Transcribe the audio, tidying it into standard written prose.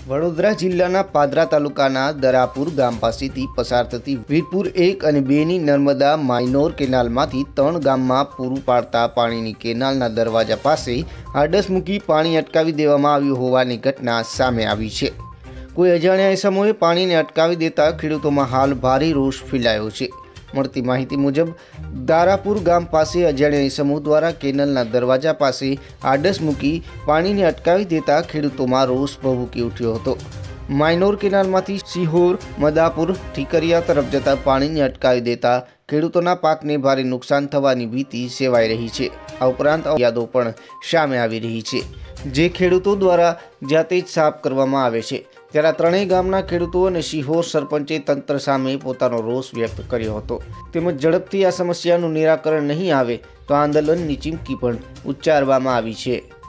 વડોદરા જિલ્લાના પાદરા તાલુકાના દરાપુર ગામ પાસેથી પસાર થતી વીરપુર 1 અને 2ની નર્મદા માઇનોર કેનાલમાંથી 3 ગામમાં પૂરું પાડતા પાણીની કેનાલના દરવાજા પાસે આડસ મૂકી પાણી અટકાવી દેવામાં આવ્યું હોવાની ઘટના સામે આવી છે। કોઈ અજાણ્યા ઇસમોએ પાણીને અટકાવી દેતા ખેડૂતોમાં હાલ ભારે રોષ ફેલાયો છે। મળતી માહિતી મુજબ દારાપુર ગામ પાસે અજાણ્યા ઇસમો દ્વારા કેનાલના દરવાજા પાસે આડસ મૂકી પાણીને અટકાવી દેતા ખેડૂતોમાં રોષ ભભૂકી ઉઠ્યો હતો। માઇનોર કેનાલમાંથી સિહોર મદાપુર ઠીકરિયા તરફ જતા પાણીને અટકાવી દેતા ખેડૂતોના પાકને ભારે નુકસાન થવાની ભીતિ સેવાઈ રહી છે। આ ઉપરાંત યાદો પણ સામે આવી રહી છે, જે ખેડૂતો દ્વારા જાતે જ સાફ કરવામાં આવે છે। ત્યારે ત્રણેય ગામના ખેડૂતો અને સિહોર સરપંચે તંત્ર સામે પોતાનો રોષ વ્યક્ત કર્યો હતો, તેમજ ઝડપથી આ સમસ્યાનું નિરાકરણ નહીં આવે તો આંદોલનની ચીમકી પણ ઉચ્ચારવામાં આવી છે।